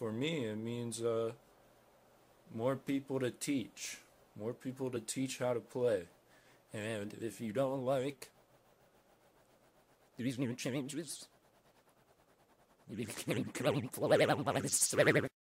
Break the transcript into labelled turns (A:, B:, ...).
A: For me, it means more people to teach. More people to teach how to play. And if you don't like these new changes,